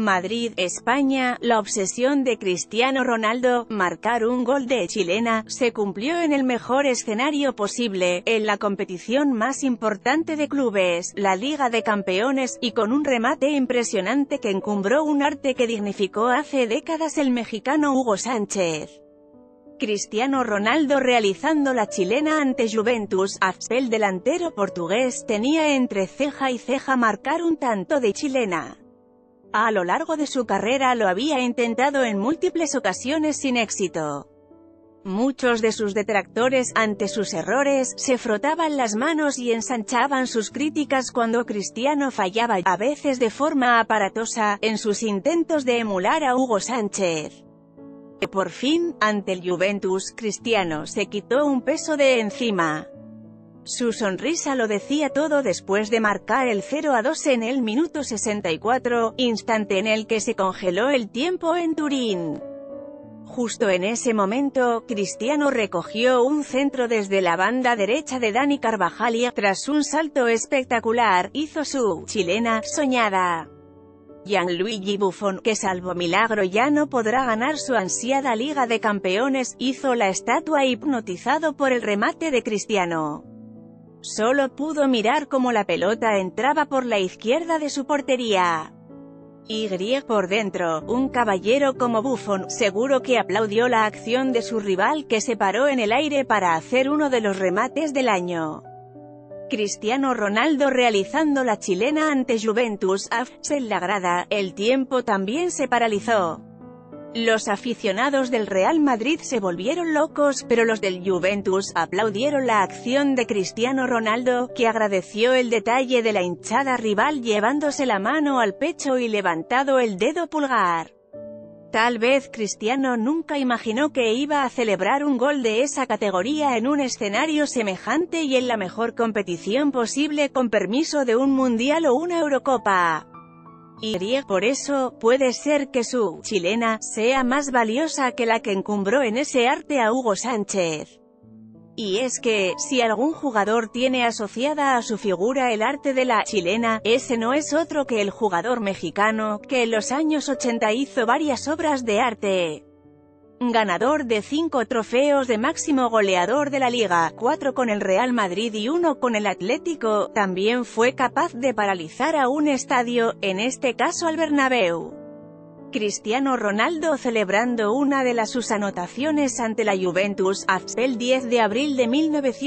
Madrid, España. La obsesión de Cristiano Ronaldo, marcar un gol de chilena, se cumplió en el mejor escenario posible, en la competición más importante de clubes, la Liga de Campeones, y con un remate impresionante que encumbró un arte que dignificó hace décadas el mexicano Hugo Sánchez. Cristiano Ronaldo realizando la chilena ante Juventus. El delantero portugués tenía entre ceja y ceja marcar un tanto de chilena. A lo largo de su carrera lo había intentado en múltiples ocasiones sin éxito. Muchos de sus detractores, ante sus errores, se frotaban las manos y ensanchaban sus críticas cuando Cristiano fallaba, a veces de forma aparatosa, en sus intentos de emular a Hugo Sánchez. Por fin, ante el Juventus, Cristiano se quitó un peso de encima. Su sonrisa lo decía todo después de marcar el 0-2 en el minuto 64, instante en el que se congeló el tiempo en Turín. Justo en ese momento, Cristiano recogió un centro desde la banda derecha de Dani Carvajal y, tras un salto espectacular, hizo su chilena soñada. Gianluigi Buffon, que salvo milagro ya no podrá ganar su ansiada Liga de Campeones, hizo la estatua hipnotizado por el remate de Cristiano. Solo pudo mirar cómo la pelota entraba por la izquierda de su portería. Y por dentro, un caballero como Buffon, seguro que aplaudió la acción de su rival que se paró en el aire para hacer uno de los remates del año. Cristiano Ronaldo realizando la chilena ante Juventus. En la grada, el tiempo también se paralizó. Los aficionados del Real Madrid se volvieron locos, pero los del Juventus aplaudieron la acción de Cristiano Ronaldo, que agradeció el detalle de la hinchada rival llevándose la mano al pecho y levantado el dedo pulgar. Tal vez Cristiano nunca imaginó que iba a celebrar un gol de esa categoría en un escenario semejante y en la mejor competición posible con permiso de un Mundial o una Eurocopa. Y por eso, puede ser que su chilena sea más valiosa que la que encumbró en ese arte a Hugo Sánchez. Y es que, si algún jugador tiene asociada a su figura el arte de la chilena, ese no es otro que el jugador mexicano, que en los años 80 hizo varias obras de arte. Ganador de 5 trofeos de máximo goleador de la liga, 4 con el Real Madrid y 1 con el Atlético, también fue capaz de paralizar a un estadio, en este caso al Bernabéu. Cristiano Ronaldo celebrando una de sus anotaciones ante la Juventus, el 10 de abril de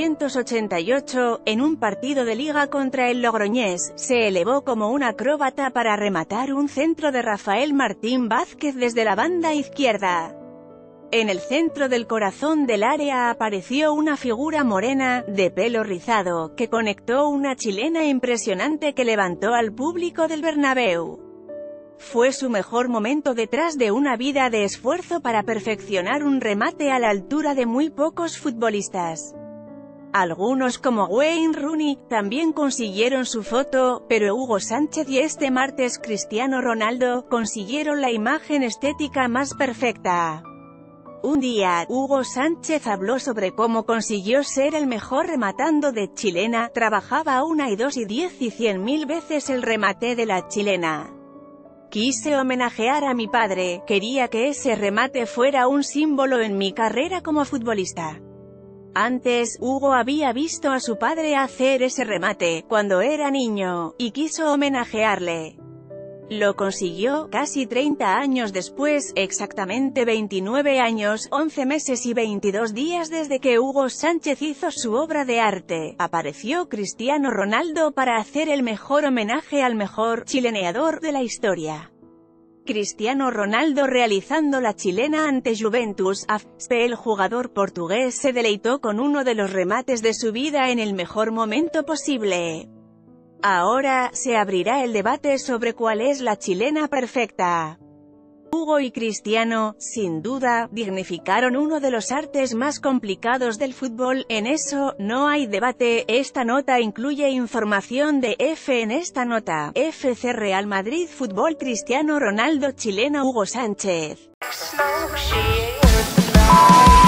1988, en un partido de liga contra el Logroñés, se elevó como un acróbata para rematar un centro de Rafael Martín Vázquez desde la banda izquierda. En el centro del corazón del área apareció una figura morena, de pelo rizado, que conectó una chilena impresionante que levantó al público del Bernabéu. Fue su mejor momento detrás de una vida de esfuerzo para perfeccionar un remate a la altura de muy pocos futbolistas. Algunos como Wayne Rooney, también consiguieron su foto, pero Hugo Sánchez y este martes Cristiano Ronaldo, consiguieron la imagen estética más perfecta. Un día, Hugo Sánchez habló sobre cómo consiguió ser el mejor rematando de chilena, trabajaba 1 y 2 y 10 y 100.000 veces el remate de la chilena. Quise homenajear a mi padre, quería que ese remate fuera un símbolo en mi carrera como futbolista. Antes, Hugo había visto a su padre hacer ese remate, cuando era niño, y quiso homenajearle. Lo consiguió, casi 30 años después, exactamente 29 años, 11 meses y 22 días desde que Hugo Sánchez hizo su obra de arte, apareció Cristiano Ronaldo para hacer el mejor homenaje al mejor chileneador de la historia. Cristiano Ronaldo realizando la chilena ante Juventus. El jugador portugués se deleitó con uno de los remates de su vida en el mejor momento posible. Ahora, se abrirá el debate sobre cuál es la chilena perfecta. Hugo y Cristiano, sin duda, dignificaron uno de los artes más complicados del fútbol, en eso, no hay debate. Esta nota incluye información de En esta nota, FC Real Madrid Fútbol Cristiano Ronaldo chileno Hugo Sánchez.